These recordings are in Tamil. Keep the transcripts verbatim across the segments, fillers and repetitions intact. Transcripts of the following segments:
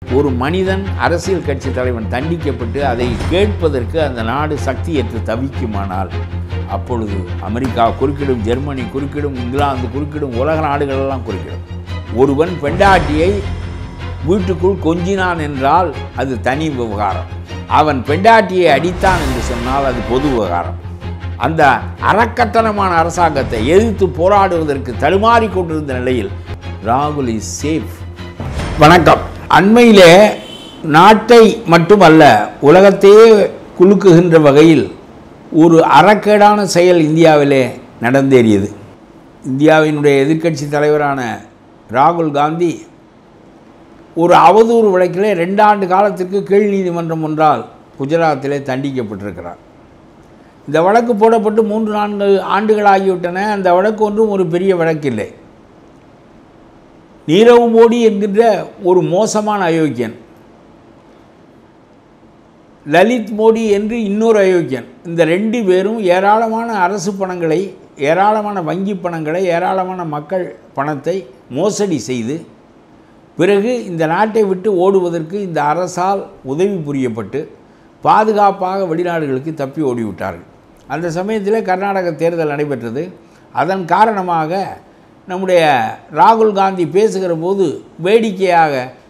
ஒரு மனிதன் அரசியல் கட்சி தலைவன் தண்டிக்கப்பட்டு அதை கேட்பதற்கு அந்த நாடு சக்தியற்று தவிக்குமானால் அப்பொழுது அமெரிக்கா குறுக்கிடும், ஜெர்மனி குறுக்கிடும், இங்கிலாந்து குறுக்கிடும், உலக நாடுகளெல்லாம் குறுக்கிடும். ஒருவன் பெண்டாட்டியை வீட்டுக்குள் கொஞ்சினான் என்றால் அது தனி விவகாரம். அவன் பெண்டாட்டியை அடித்தான் என்று சொன்னால் அது பொது விவகாரம். அந்த அரக்கத்தனமான அரசாங்கத்தை எதிர்த்து போராடுவதற்கு தடுமாறி கொண்டிருந்த நிலையில் ராகுல் இஸ் சேஃப். வணக்கம். அண்மையிலே நாட்டை மட்டுமல்ல உலகத்தையே குலுக்குகின்ற வகையில் ஒரு அறக்கேடான செயல் இந்தியாவிலே நடந்தேறியது. இந்தியாவினுடைய எதிர்க்கட்சி தலைவரான ராகுல் காந்தி ஒரு அவதூறு வழக்கிலே ரெண்டு ஆண்டு காலத்திற்கு கீழ் நீதிமன்றம் ஒன்றால் குஜராத்திலே தண்டிக்கப்பட்டிருக்கிறார். இந்த வழக்கு போடப்பட்டு மூன்று நான்கு ஆண்டுகள் ஆகிவிட்டன. அந்த வழக்கு ஒன்றும் ஒரு பெரிய வழக்கில்லை. நீரவ் மோடி என்கின்ற ஒரு மோசமான அயோக்கியன், லலித் மோடி என்று இன்னொரு அயோக்கியன், இந்த ரெண்டு பேரும் ஏராளமான அரசு பணங்களை, ஏராளமான வங்கி பணங்களை, ஏராளமான மக்கள் பணத்தை மோசடி செய்து பிறகு இந்த நாட்டை விட்டு ஓடுவதற்கு இந்த அரசால் உதவி புரியப்பட்டு பாதுகாப்பாக வெளிநாடுகளுக்கு தப்பி ஓடிவிட்டார்கள். அந்த சமயத்தில் கர்நாடக தேர்தல் நடைபெற்றது. அதன் காரணமாக நம்முடைய ராகுல் காந்தி பேசுகிற போது வேடிக்கையாக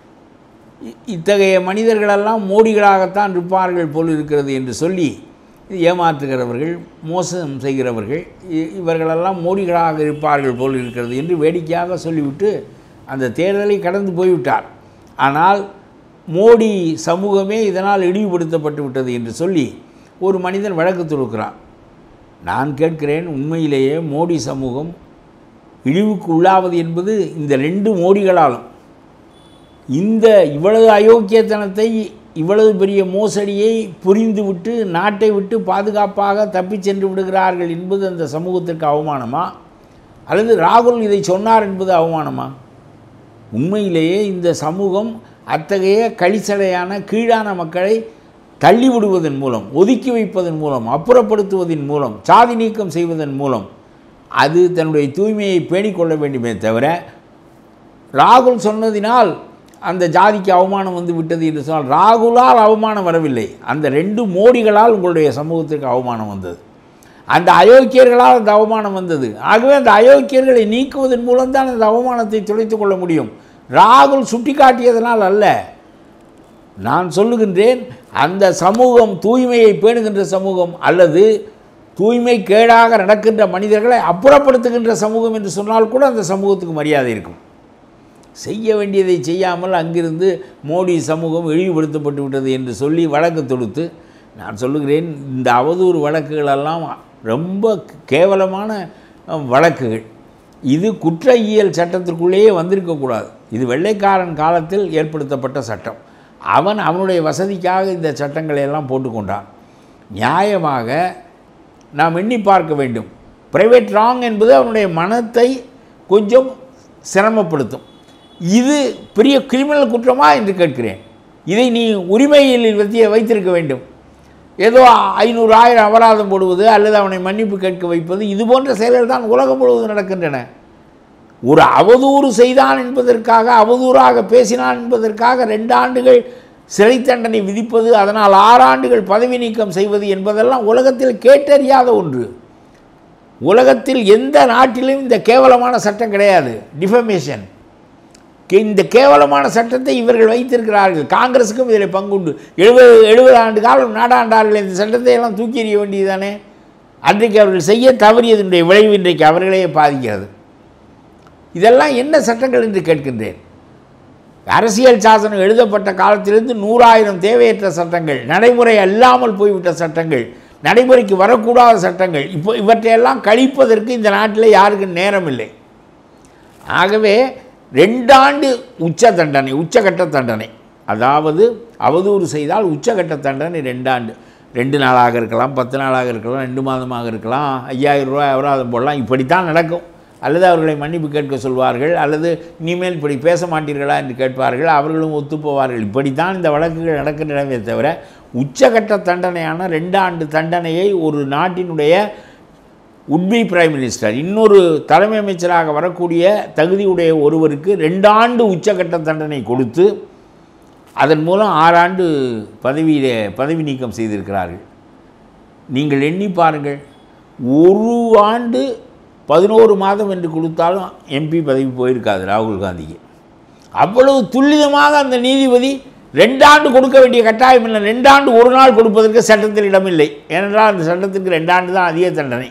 இத்தகைய மனிதர்களெல்லாம் மோடிகளாகத்தான் இருப்பார்கள் போல் இருக்கிறது என்று சொல்லி ஏமாற்றுகிறவர்கள், மோசம் செய்கிறவர்கள், இவர்களெல்லாம் மோடிகளாக இருப்பார்கள் போல் இருக்கிறது என்று வேடிக்கையாக சொல்லிவிட்டு அந்த தேர்தலை கடந்து போய்விட்டார். ஆனால் மோடி சமூகமே இதனால் இழிவுபடுத்தப்பட்டு விட்டது என்று சொல்லி ஒரு மனிதன் வழக்கு தொடுக்கிறான். நான் கேட்கிறேன், உண்மையிலேயே மோடி சமூகம் இழிவுக்கு உள்ளாவது என்பது இந்த ரெண்டு மோடிகளாலும். இந்த இவ்வளவு அயோக்கியத்தனத்தை, இவ்வளவு பெரிய மோசடியை புரிந்துவிட்டு நாட்டை விட்டு பாதுகாப்பாக தப்பி சென்று விடுகிறார்கள் என்பது அந்த சமூகத்திற்கு அவமானமா, அல்லது ராகுல் இதை சொன்னார் என்பது அவமானமா? உண்மையிலேயே இந்த சமூகம் அத்தகைய கழிச்சடையான கீழான மக்களை தள்ளிவிடுவதன் மூலம், ஒதுக்கி வைப்பதன் மூலம், அப்புறப்படுத்துவதன் மூலம், சாதி நீக்கம் செய்வதன் மூலம் அது தன்னுடைய தூய்மையை பேணிக்கொள்ள வேண்டுமே தவிர, ராகுல் சொன்னதினால் அந்த ஜாதிக்கு அவமானம் வந்து விட்டது என்று சொன்னால் ராகுலால் அவமானம் வரவில்லை, அந்த ரெண்டு மோடிகளால் உங்களுடைய சமூகத்திற்கு அவமானம் வந்தது. அந்த அயோக்கியர்களால் அந்த அவமானம் வந்தது. ஆகவே அந்த அயோக்கியர்களை நீக்குவதன் மூலம்தான் அந்த அவமானத்தை துடைத்து கொள்ள முடியும். ராகுல் சுட்டி காட்டியதனால் அல்ல. நான் சொல்லுகின்றேன், அந்த சமூகம் தூய்மையை பேணுகின்ற சமூகம் அல்லது தூய்மை கேடாக நடக்கின்ற மனிதர்களை அப்புறப்படுத்துகின்ற சமூகம் என்று சொன்னால் கூட அந்த சமூகத்துக்கு மரியாதை இருக்கும். செய்ய வேண்டியதை செய்யாமல் அங்கிருந்து மோடி சமூகம் இழிவுபடுத்தப்பட்டு விட்டது என்று சொல்லி வழக்கு தொடுத்து, நான் சொல்லுகிறேன், இந்த அவதூறு வழக்குகளெல்லாம் ரொம்ப கேவலமான வழக்குகள். இது குற்றவியல் சட்டத்திற்குள்ளேயே வந்திருக்கக்கூடாது. இது வெள்ளைக்காரன் காலத்தில் ஏற்படுத்தப்பட்ட சட்டம். அவன் அவனுடைய வசதிக்காக இந்த சட்டங்களை எல்லாம் போட்டுக்கொண்டான். நியாயமாக நாம் எண்ணி பார்க்க வேண்டும். பிரைவேட் ராங் என்பது அவனுடைய மனத்தை கொஞ்சம் சிரமப்படுத்தும். இது பெரிய கிரிமினல் குற்றமா என்று கேட்கிறேன். இதை நீ உரிமையில் வைத்திருக்க வேண்டும். ஏதோ ஐநூறு ஆயிரம் அபராதம் போடுவது அல்லது அவனை மன்னிப்பு கேட்க வைப்பது, இது போன்ற செயல்கள் தான் உலகம் முழுவதும் நடக்கின்றன. ஒரு அவதூறு செய்தான் என்பதற்காக, அவதூறாக பேசினான் என்பதற்காக ரெண்டு ஆண்டுகள் சிறை தண்டனை விதிப்பது, அதனால் ஆறு ஆண்டுகள் பதவி நீக்கம் செய்வது என்பதெல்லாம் உலகத்தில் கேட்டறியாத ஒன்று. உலகத்தில் எந்த நாட்டிலும் இந்த கேவலமான சட்டம் கிடையாது. டிஃபமேஷன், இந்த கேவலமான சட்டத்தை இவர்கள் வைத்திருக்கிறார்கள். காங்கிரஸுக்கும் இதில் பங்குண்டு. எழுபது எழுபது ஆண்டு காலம் நாடாண்டார்கள். இந்த சட்டத்தை எல்லாம் தூக்கி எறிய வேண்டியதுதானே. அன்றைக்கு அவர்கள் செய்ய தவறியதனுடைய விளைவு இன்றைக்கு அவர்களையே பாதிக்கிறது. இதெல்லாம் என்ன சட்டங்கள் என்று கேட்கின்றேன். அரசியல் சாசனம் எழுதப்பட்ட காலத்திலிருந்து நூறாயிரம் தேவையற்ற சட்டங்கள், நடைமுறை அல்லாமல் போய்விட்ட சட்டங்கள், நடைமுறைக்கு வரக்கூடாத சட்டங்கள், இப்போ இவற்றையெல்லாம் கழிப்பதற்கு இந்த நாட்டில் யாருக்கு நேரம் இல்லை. ஆகவே ரெண்டாண்டு உச்ச தண்டனை, உச்சகட்ட தண்டனை, அதாவது அவதூறு செய்தால் உச்சகட்ட தண்டனை ரெண்டாண்டு. ரெண்டு நாளாக இருக்கலாம், பத்து நாளாக இருக்கலாம், ரெண்டு மாதமாக இருக்கலாம், ஐயாயிரம் ரூபாய் அபராதம் போடலாம். இப்படித்தான் நடக்கும். அல்லது அவர்களை மன்னிப்பு கேட்க சொல்வார்கள், அல்லது இனிமேல் இப்படி பேச மாட்டீர்களா என்று கேட்பார்கள். அவர்களும் ஒத்துப்போவார்கள். இப்படித்தான் இந்த வழக்குகள் நடக்கின்றனவே தவிர உச்சகட்ட தண்டனையான ரெண்டு ஆண்டு தண்டனையை ஒரு நாட்டினுடைய உட்பி பிரைம் மினிஸ்டர், இன்னொரு தலைமை அமைச்சராக வரக்கூடிய தகுதியுடைய ஒருவருக்கு ரெண்டாண்டு உச்சகட்ட தண்டனை கொடுத்து அதன் மூலம் ஆறாண்டு பதவியிலே பதவி நீக்கம் செய்திருக்கிறார்கள். நீங்கள் எண்ணி பாருங்கள், ஒரு ஆண்டு பதினோரு மாதம் என்று கொடுத்தாலும் எம்பி பதவி போயிருக்காது ராகுல் காந்திக்கு. அவ்வளவு துல்லிதமாக அந்த நீதிபதி ரெண்டாண்டு கொடுக்க வேண்டிய கட்டாயம் இல்லை, ரெண்டாண்டு ஒரு நாள் கொடுப்பதற்கு சட்டத்தில் இடமில்லை. ஏனென்றால் அந்த சட்டத்திற்கு ரெண்டாண்டு தான் அதிக தண்டனை.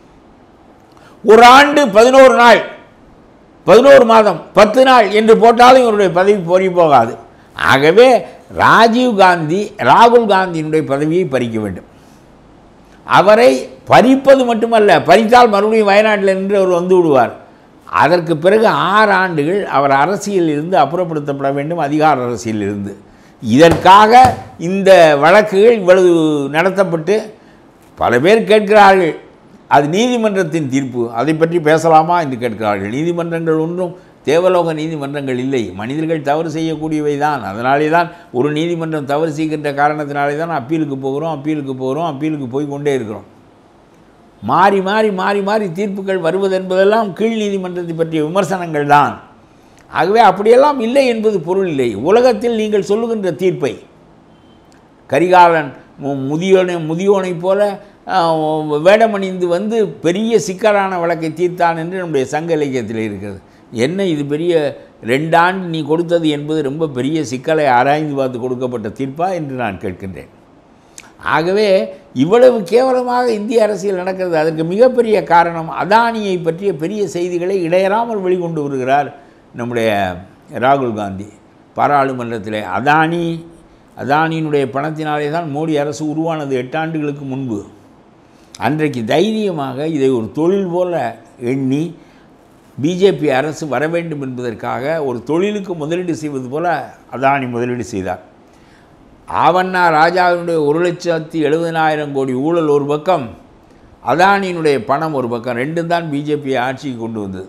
ஒரு ஆண்டு பதினோரு நாள், பதினோரு மாதம், பத்து நாள் என்று போட்டாலும் இவருடைய பதவி போரி போகாது. ஆகவே ராஜீவ் காந்தி ராகுல் காந்தியினுடைய பதவியை பறிக்க வேண்டும். அவரை பறிப்பது மட்டுமல்ல, பறித்தால் மறுபடியும் வயநாட்டில் நின்று அவர் வந்து விடுவார். அதற்கு பிறகு ஆறு ஆண்டுகள் அவர் அரசியலில் இருந்து அப்புறப்படுத்தப்பட வேண்டும், அதிகார அரசியலில் இருந்து. இதற்காக இந்த வழக்குகள் இவ்வளவு நடத்தப்பட்டு பல பேர் கேட்கிறார்கள், அது நீதிமன்றத்தின் தீர்ப்பு, அதை பற்றி பேசலாமா என்று கேட்கிறார்கள். நீதிமன்றங்கள் ஒன்றும் தேவலோக நீதிமன்றங்கள் இல்லை, மனிதர்கள் தவறு செய்யக்கூடியவை தான். அதனாலே தான் ஒரு நீதிமன்றம் தவறு செய்கின்ற காரணத்தினாலே தான் அப்பீலுக்கு போகிறோம் அப்பீலுக்கு போகிறோம் அப்பீலுக்கு போய் கொண்டே இருக்கிறோம். மாறி மாறி மாறி மாறி தீர்ப்புகள் வருவது என்பதெல்லாம் கீழ் நீதிமன்றத்தை பற்றிய விமர்சனங்கள் தான். ஆகவே அப்படியெல்லாம் இல்லை என்பது பொருள் இல்லை. உலகத்தில் நீங்கள் சொல்லுகின்ற தீர்ப்பை கரிகாலன் முதியோனை முதியோனைப் போல வேடமணிந்து வந்து பெரிய சிக்கலான வழக்கை தீர்த்தான் என்று நம்முடைய சங்க இலக்கியத்தில் இருக்கிறது. என்ன இது பெரிய ரெண்டாண்டு நீ கொடுத்தது என்பது ரொம்ப பெரிய சிக்கலை ஆராய்ந்து பார்த்து கொடுக்கப்பட்ட தீர்ப்பா என்று நான் கேட்கின்றேன். ஆகவே இவ்வளவு கேவலமாக இந்திய அரசியல் நடக்கிறது. அதற்கு மிகப்பெரிய காரணம் அதானியை பற்றிய பெரிய செய்திகளை இடையறாமல் வெளிக்கொண்டு வருகிறார் நம்முடைய ராகுல் காந்தி. பாராளுமன்றத்தில் அதானி அதானியினுடைய பணத்தினாலே தான் மோடி அரசு உருவானது எட்டாண்டுகளுக்கு முன்பு. அன்றைக்கு தைரியமாக இதை ஒரு தொழில் போல எண்ணி பிஜேபி அரசு வர வேண்டும் என்பதற்காக ஒரு தொழிலுக்கு முதலீடு செய்வது போல அதானி முதலீடு செய்தார். ஆவண்ணா ராஜாவினுடைய ஒரு லட்சத்தி எழுபதினாயிரம் கோடி ஊழல் ஒரு பக்கம், அதானியினுடைய பணம் ஒரு பக்கம், ரெண்டும் தான் பிஜேபியை ஆட்சிக்கு கொண்டு வந்தது.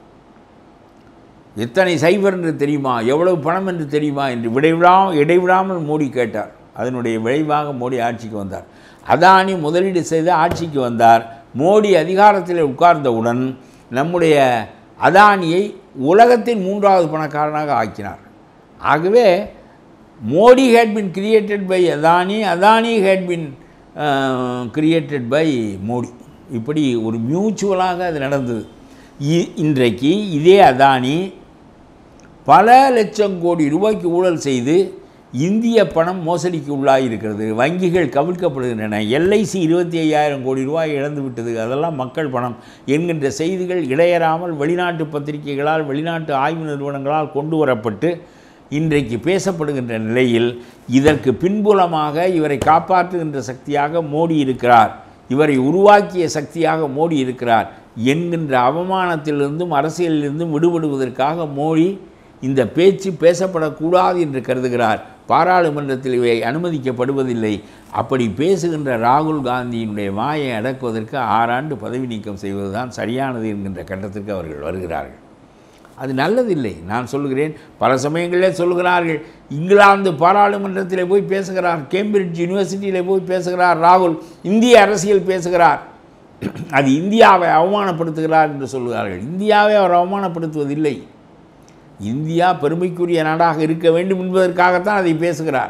எத்தனை சைபர் என்று தெரியுமா, எவ்வளவு பணம் என்று தெரியுமா என்று விடைவிடாமல் இடைவிடாமல் மோடி கேட்டார். அதனுடைய விளைவாக மோடி ஆட்சிக்கு வந்தார். அதானி முதலீடு செய்து ஆட்சிக்கு வந்தார். மோடி அதிகாரத்தில் உட்கார்ந்தவுடன் நம்முடைய அதானியை உலகத்தின் மூன்றாவது பணக்காரனாக ஆக்கினார். ஆகவே Modi had been created by Adani, Adani had been created by Modi. இப்படி ஒரு மியூச்சுவலாக அது நடந்தது. இன்றைக்கு இதே அதானி பல லட்சம் கோடி ரூபாய்க்கு ஊழல் செய்து இந்திய பணம் மோசடிக்கு உள்ளாகியிருக்கிறது. வங்கிகள் கவிழ்க்கப்படுகின்றன. எல்ஐசி இருபத்தி ஐயாயிரம் கோடி ரூபாய் இழந்து விட்டது, அதெல்லாம் மக்கள் பணம் என்கின்ற செய்திகள் இடையறாமல் வெளிநாட்டு பத்திரிகைகளால் வெளிநாட்டு ஆய்வு நிறுவனங்களால் கொண்டு வரப்பட்டு இன்றைக்கு பேசப்படுகின்ற நிலையில் இதற்கு பின்புலமாக இவரை காப்பாற்றுகின்ற சக்தியாக மோடி இருக்கிறார், இவரை உருவாக்கிய சக்தியாக மோடி இருக்கிறார் என்கின்ற அவமானத்திலிருந்தும் அரசியலிலிருந்தும் விடுபடுவதற்காக மோடி இந்த பேச்சு பேசப்படக்கூடாது என்று கருதுகிறார். பாராளுமன்றத்தில் இவை அனுமதிக்கப்படுவதில்லை. அப்படி பேசுகின்ற ராகுல் காந்தியினுடைய வாயை அடக்குவதற்கு ஆறாண்டு பதவி நீக்கம் செய்வதுதான் சரியானது என்கின்ற கட்டத்திற்கு அவர்கள் வருகிறார்கள். அது நல்லதில்லை. நான் சொல்லுகிறேன், பல சமயங்களில் சொல்லுகிறார்கள், இங்கிலாந்து பாராளுமன்றத்தில் போய் பேசுகிறார், கேம்பிரிட்ஜ் யூனிவர்சிட்டியில் போய் பேசுகிறார் ராகுல், இந்திய அரசியல் பேசுகிறார், அது இந்தியாவை அவமானப்படுத்துகிறார் என்று சொல்லுகிறார்கள். இந்தியாவை அவர் அவமானப்படுத்துவதில்லை. இந்தியா பெருமைக்குரிய நாடாக இருக்க வேண்டும் என்பதற்காகத்தான் அதை பேசுகிறார்.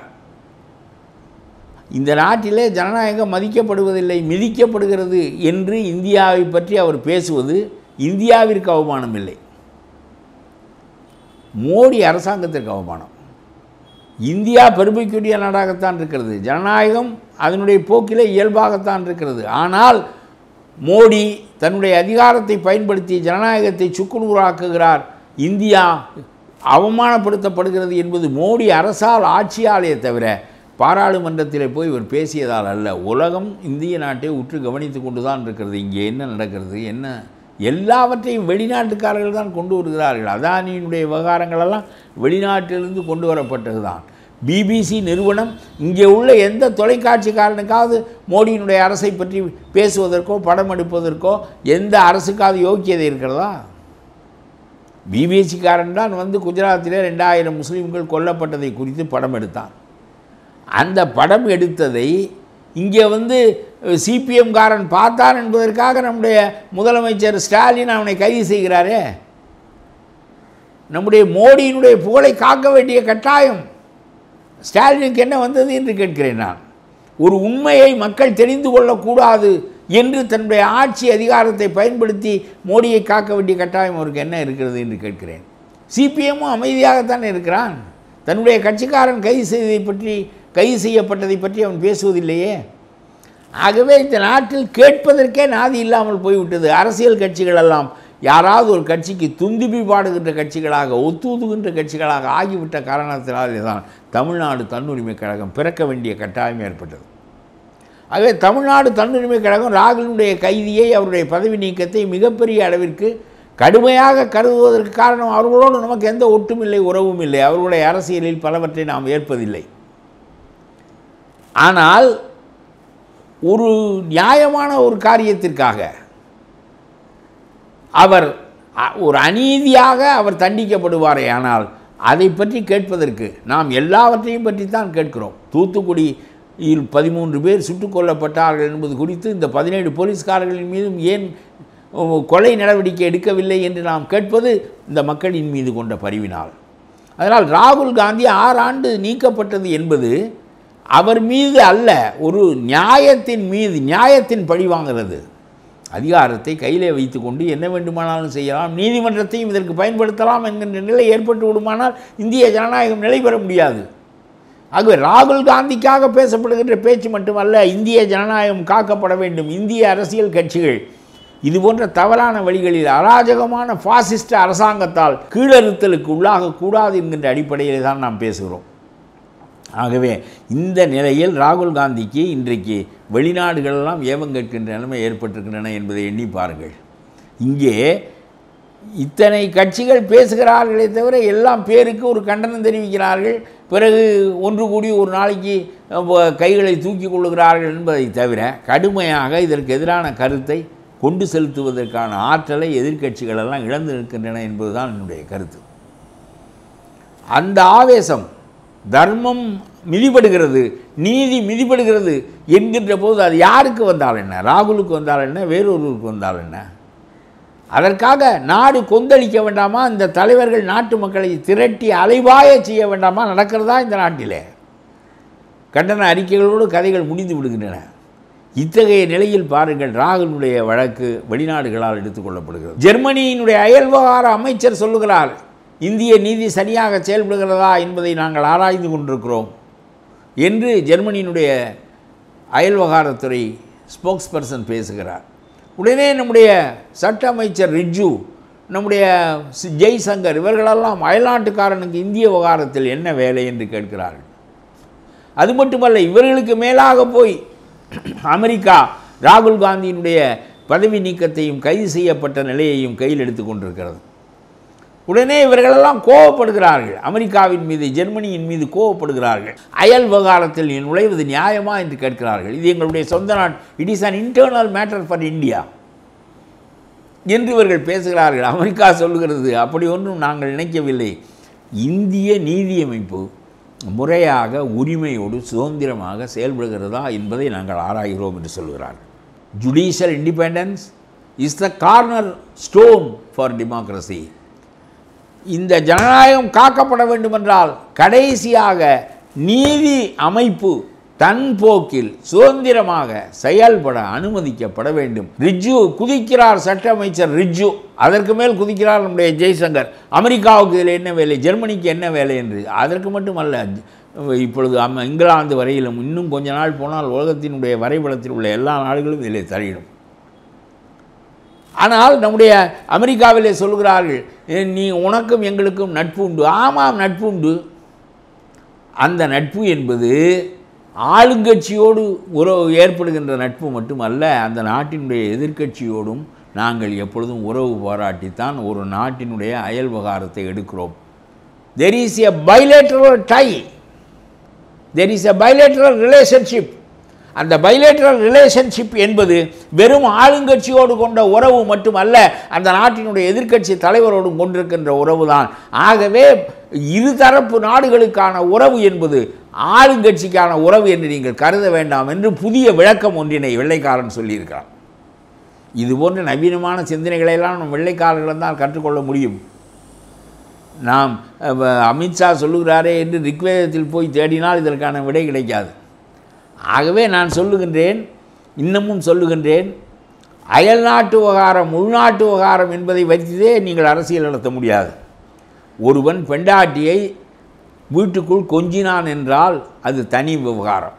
இந்த நாட்டிலே ஜனநாயகம் மதிக்கப்படுவதில்லை, மிதிக்கப்படுகிறது என்று இந்தியாவை பற்றி அவர் பேசுவது இந்தியாவிற்கு அவமானம் இல்லை, மோடி அரசாங்கத்திற்கு அவமானம். இந்தியா பெருமைக்குரிய நாடாகத்தான் இருக்கிறது, ஜனநாயகம் அதனுடைய போக்கிலே இயல்பாகத்தான் இருக்கிறது. ஆனால் மோடி தன்னுடைய அதிகாரத்தை பயன்படுத்தி ஜனநாயகத்தை சுக்குநூறாக்குகிறார், இந்தியா அவமானப்படுத்தப்படுகிறது என்பது மோடி அரசால் ஆட்சியாலே தவிர பாராளுமன்றத்தில் போய் இவர் பேசியதால் அல்ல. உலகம் இந்திய நாட்டை உற்று கவனித்து கொண்டு தான் இருக்கிறது. இங்கே என்ன நடக்கிறது, என்ன எல்லாவற்றையும் வெளிநாட்டுக்காரர்கள் தான் கொண்டு வருகிறார்கள். அதானியினுடைய விவகாரங்களெல்லாம் வெளிநாட்டிலிருந்து கொண்டு வரப்பட்டது தான். பிபிசி நிறுவனம் இங்கே உள்ள எந்த தொலைக்காட்சிக்காரனுக்காவது மோடியினுடைய அரசை பற்றி பேசுவதற்கோ படம் எடுப்பதற்கோ எந்த அரசுக்காவது யோக்கியதை இருக்கிறதா? பிபிசிக்காரன் தான் வந்து குஜராத்திலே ரெண்டாயிரம் முஸ்லீம்கள் கொல்லப்பட்டதை குறித்து படம் எடுத்தான். அந்த படம் எடுத்ததை இங்கே வந்து சிபிஎம்காரன் பார்த்தான் என்பதற்காக நம்முடைய முதலமைச்சர் ஸ்டாலின் அவனை கைது செய்கிறாரே. நம்முடைய மோடியினுடைய புகழை காக்க வேண்டிய கட்டாயம் ஸ்டாலினுக்கு என்ன வந்தது என்று கேட்கிறேன் நான். ஒரு உண்மையை மக்கள் தெரிந்து கொள்ளக்கூடாது என்று தன்னுடைய ஆட்சி அதிகாரத்தை பயன்படுத்தி மோடியை காக்க வேண்டிய கட்டாயம் அவருக்கு என்ன இருக்கிறது என்று கேட்கிறேன். சிபிஎம்மும் அமைதியாகத்தான் இருக்கிறான். தன்னுடைய கட்சிக்காரன் கைது செய்ததை பற்றி கைது செய்யப்பட்டதை பற்றி அவன் பேசுவதில்லையே. ஆகவே இந்த நாட்டில் கேட்பதற்கே நாதி இல்லாமல் போய்விட்டது. அரசியல் கட்சிகள் எல்லாம் யாராவது ஒரு கட்சிக்கு துந்துபி பாடுகின்ற கட்சிகளாக ஒத்துதுகின்ற கட்சிகளாக ஆகிவிட்ட காரணத்தினாலே தான் தமிழ்நாடு தன்னுரிமை கழகம் பிறக்க வேண்டிய கட்டாயம் ஏற்பட்டது. ஆகவே தமிழ்நாடு தன்னுரிமை கழகம் ராகுலுடைய கைதியை அவருடைய பதவி நீக்கத்தை மிகப்பெரிய அளவிற்கு கடுமையாக கருதுவதற்கு காரணம் அவர்களோடு நமக்கு எந்த ஒட்டும் இல்லை, உறவும் இல்லை. அவர்களுடைய அரசியலில் பலவற்றை நாம் ஏற்பதில்லை. ஆனால் ஒரு நியாயமான ஒரு காரியத்திற்காக அவர் ஒரு அநீதியாக அவர் தண்டிக்கப்படுவாரே, ஆனால் அதை பற்றி கேட்பதற்கு நாம் எல்லாவற்றையும் பற்றித்தான் கேட்கிறோம். தூத்துக்குடியில் பதிமூன்று பேர் சுட்டுக் கொல்லப்பட்டார்கள் என்பது குறித்து இந்த பதினேழு போலீஸ்காரர்களின் மீதும் ஏன் கொலை நடவடிக்கை எடுக்கவில்லை என்று நாம் கேட்பது இந்த மக்களின் மீது கொண்ட பரிவினால். அதனால் ராகுல் காந்தி ஆறு ஆண்டு நீக்கப்பட்டது என்பது அவர் மீது அல்ல, ஒரு நியாயத்தின் மீது நியாயத்தின் பழி வாங்கிறது. அதிகாரத்தை கையிலே வைத்து கொண்டு என்ன வேண்டுமானாலும் செய்யலாம், நீதிமன்றத்தையும் இதற்கு பயன்படுத்தலாம் என்கின்ற நிலை ஏற்பட்டு விடுமானால் இந்திய ஜனநாயகம் நிலை பெற முடியாது. ஆகவே ராகுல் காந்திக்காக பேசப்படுகின்ற பேச்சு மட்டுமல்ல, இந்திய ஜனநாயகம் காக்கப்பட வேண்டும். இந்திய அரசியல் கட்சிகள் இதுபோன்ற தவறான வழிகளில் அராஜகமான பாசிஸ்ட் அரசாங்கத்தால் கீழறுத்தலுக்கு உள்ளாகக்கூடாது என்கின்ற அடிப்படையில் தான் நாம் பேசுகிறோம். ஆகவே இந்த நிலையில் ராகுல் காந்திக்கு இன்றைக்கு வெளிநாடுகளெல்லாம் ஏவம் கேட்கின்ற நிலைமை ஏற்பட்டிருக்கின்றன என்பதை எண்ணி பாருங்கள். இங்கே இத்தனை கட்சிகள் பேசுகிறார்களே தவிர எல்லாம் பேருக்கு ஒரு கண்டனம் தெரிவிக்கிறார்கள். பிறகு ஒன்று கூடி ஒரு நாளைக்கு கைகளை தூக்கி கொள்ளுகிறார்கள் என்பதை தவிர கடுமையாக இதற்கு எதிரான கருத்தை கொண்டு செலுத்துவதற்கான ஆற்றலை எதிர்க்கட்சிகளெல்லாம் இழந்து நிற்கின்றன என்பதுதான் என்னுடைய கருத்து. அந்த ஆவேசம் தர்மம் மிதிபடுகிறது, நீதி மிதிபடுகிறது என்கின்ற போது அது யாருக்கு வந்தால் என்ன, ராகுலுக்கு வந்தால் என்ன, வேறொருவருக்கு வந்தால் என்ன? அதற்காக நாடு கொந்தளிக்க வேண்டாமா? இந்த தலைவர்கள் நாட்டு மக்களை திரட்டி அலைவாய செய்ய வேண்டாமா? நடக்கிறதா இந்த நாட்டிலே? கண்டன அறிக்கைகளோடு கதைகள் முடிந்து விடுகின்றன. இத்தகைய நிலையில் பாருங்கள், ராகுலுடைய வழக்கு வெளிநாடுகளால் எடுத்துக்கொள்ளப்படுகிறது. ஜெர்மனியினுடைய அயல் விவகார அமைச்சர் சொல்லுகிறார், இந்திய நீதி சரியாக செயல்படுகிறதா என்பதை நாங்கள் ஆராய்ந்து கொண்டிருக்கிறோம் என்று ஜெர்மனியினுடைய அயல் விவகாரத்துறை ஸ்போக்ஸ் பர்சன் பேசுகிறார். உடனே நம்முடைய சட்ட அமைச்சர் ரிஜ்ஜு, நம்முடைய ஜெய்சங்கர் இவர்களெல்லாம் அயல்நாட்டுக்காரனுக்கு இந்திய விவகாரத்தில் என்ன வேலை என்று கேட்கிறார்கள். அது மட்டுமல்ல, இவர்களுக்கு மேலாக போய் அமெரிக்கா ராகுல் காந்தியினுடைய பதவி நீக்கத்தையும் கைது செய்யப்பட்ட நிலையையும் கையில் எடுத்து கொண்டிருக்கிறது. உடனே இவர்களெல்லாம் கோவப்படுகிறார்கள், அமெரிக்காவின் மீது ஜெர்மனியின் மீது கோவப்படுகிறார்கள். அயல் விவகாரத்தில் நுழைவது நியாயமா என்று கேட்கிறார்கள். இது எங்களுடைய சொந்த நாடு, it is an internal matter for India என்று இவர்கள் பேசுகிறார்கள். அமெரிக்கா சொல்லுகிறது, அப்படி ஒன்றும் நாங்கள் நினைக்கவில்லை, இந்திய நீதியமைப்பு முறையாக உரிமையோடு சுதந்திரமாக செயல்படுகிறதா என்பதை நாங்கள் ஆராய்கிறோம் என்று சொல்கிறார்கள். Judicial independence is the cornerstone for democracy. இந்த ஜனநாயகம் காக்கப்பட வேண்டுமென்றால் கடைசியாக நீதி அமைப்பு தன் போக்கில் சுதந்திரமாக செயல்பட அனுமதிக்கப்பட வேண்டும். ரிஜ்ஜு குதிக்கிறார், சட்ட அமைச்சர் ரிஜ்ஜு. அதற்கு மேல் குதிக்கிறார் நம்முடைய ஜெய்சங்கர். அமெரிக்காவுக்கு இதில் என்ன வேலை, ஜெர்மனிக்கு என்ன வேலை என்று. அதற்கு மட்டுமல்ல, இப்பொழுது இங்கிலாந்து வரையிலும் இன்னும் கொஞ்ச நாள் போனால் உலகத்தினுடைய வரைபடத்தில் உள்ள எல்லா நாடுகளும் இதில் தரையிடும். ஆனால் நம்முடைய அமெரிக்காவிலே சொல்கிறார்கள், நீ உனக்கும் எங்களுக்கும் நட்பு உண்டு. ஆமாம், நட்பு உண்டு. அந்த நட்பு என்பது ஆளுங்கட்சியோடு உறவு ஏற்படுகின்ற நட்பு மட்டுமல்ல, அந்த நாட்டினுடைய எதிர்க்கட்சியோடும் நாங்கள் எப்பொழுதும் உறவு பாராட்டித்தான் ஒரு நாட்டினுடைய அயல் விவகாரத்தை எடுக்கிறோம். There is a bilateral tie, there is a bilateral relationship. அந்த பைலேட்டரல் ரிலேஷன்ஷிப் என்பது வெறும் ஆளுங்கட்சியோடு கொண்ட உறவு மட்டுமல்ல, அந்த நாட்டினுடைய எதிர்க்கட்சி தலைவரோடும் கொண்டிருக்கின்ற உறவு தான். ஆகவே இருதரப்பு நாடுகளுக்கான உறவு என்பது ஆளுங்கட்சிக்கான உறவு என்று நீங்கள் கருத வேண்டாம் என்று புதிய விளக்கம் ஒன்றினை வெள்ளைக்காரன் சொல்லியிருக்கிறார். இதுபோன்ற நவீனமான சிந்தனைகளையெல்லாம் நம் வெள்ளைக்காரர்களிடம் தான் கற்றுக்கொள்ள முடியும். நாம் அமித்ஷா சொல்லுகிறாரே என்று ரிக்வேதத்தில் போய் தேடினால் இதற்கான விடை கிடைக்காது. ஆகவே நான் சொல்லுகின்றேன், இன்னமும் சொல்லுகின்றேன், அயல்நாட்டு விவகாரம் உள்நாட்டு விவகாரம் என்பதை வைத்தே நீங்கள் அரசியல் நடத்த முடியாது. ஒருவன் பெண்டாட்டியை வீட்டுக்குள் கொஞ்சினான் என்றால் அது தனி விவகாரம்.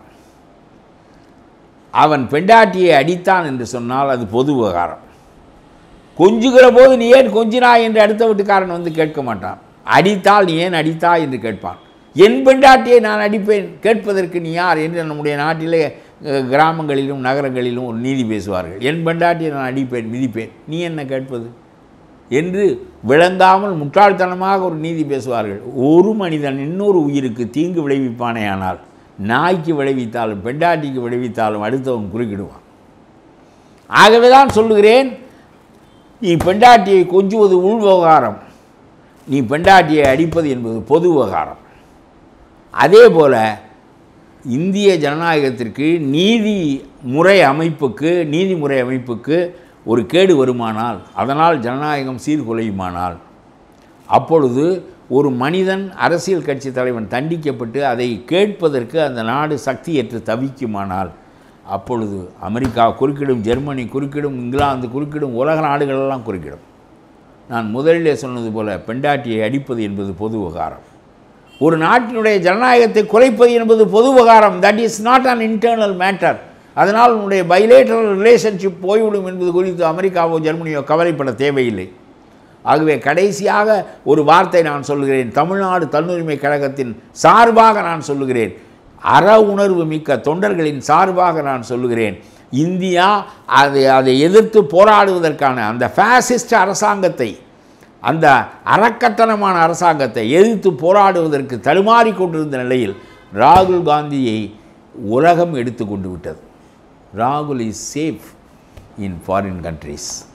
அவன் பெண்டாட்டியை அடித்தான் என்று சொன்னால் அது பொது விவகாரம். கொஞ்சுகிற போது நீ ஏன் கொஞ்சினாய் என்று அடுத்த வீட்டுக்காரன் வந்து கேட்க மாட்டான். அடித்தால் நீ ஏன் அடித்தாய் என்று கேட்பான். என் பெண்டாட்டியை நான் அடிப்பேன், கேட்பதற்கு நீ யார் என்று நம்முடைய நாட்டிலே கிராமங்களிலும் நகரங்களிலும் ஒரு நீதி பேசுவார்கள். என் பெண்டாட்டியை நான் அடிப்பேன், மிதிப்பேன், நீ என்ன கேட்பது என்று விளங்காமல் முட்டாள்தனமாக ஒரு நீதி பேசுவார்கள். ஒரு மனிதன் இன்னொரு உயிருக்கு தீங்கு விளைவிப்பானே ஆனால் நாய்க்கு விளைவித்தாலும் பெண்டாட்டிக்கு விளைவித்தாலும் அடுத்தவன் குறுக்கிடுவான். ஆகவே தான் சொல்லுகிறேன், நீ பெண்டாட்டியை கொஞ்சுவது உள் விவகாரம், நீ பெண்டாட்டியை அடிப்பது என்பது பொது விவகாரம். அதே போல் இந்திய ஜனநாயகத்திற்கு நீதி முறை அமைப்புக்கு நீதிமுறை அமைப்புக்கு ஒரு கேடு வருமானால், அதனால் ஜனநாயகம் சீர்குலையுமானால், அப்பொழுது ஒரு மனிதன் அரசியல் கட்சி தலைவன் தண்டிக்கப்பட்டு அதை கேட்பதற்கு அந்த நாடு சக்தியற்று தவிக்குமானால், அப்பொழுது அமெரிக்கா குறுக்கிடும், ஜெர்மனி குறுக்கிடும், இங்கிலாந்து குறுக்கிடும், உலக நாடுகளெல்லாம் குறுக்கிடும். நான் முதலிலே சொன்னது போல பெண்டாட்டியை அடிப்பது என்பது பொது விவகாரம். ஒரு நாட்டினுடைய ஜனநாயகத்தை குறைப்பது என்பது பொது விவகாரம். That is not an internal matter. அதனால் உன்னுடைய பைலேட்டரல் ரிலேஷன்ஷிப் போய்விடும் என்பது குறித்து அமெரிக்காவோ ஜெர்மனியோ கவலைப்பட தேவையில்லை. ஆகவே கடைசியாக ஒரு வார்த்தை நான் சொல்லுகிறேன், தமிழ்நாடு தன்னுரிமை கழகத்தின் சார்பாக நான் சொல்லுகிறேன், அற உணர்வு மிக்க தொண்டர்களின் சார்பாக நான் சொல்லுகிறேன், இந்தியா அதை அதை எதிர்த்து போராடுவதற்கான அந்த ஃபேசிஸ்ட் அரசாங்கத்தை, அந்த அறக்கட்டணமான அரசாங்கத்தை எதிர்த்து போராடுவதற்கு தடுமாறி கொண்டிருந்த நிலையில் ராகுல் காந்தியை உலகம் எடுத்து கொண்டு விட்டது. ராகுல் is safe in foreign countries.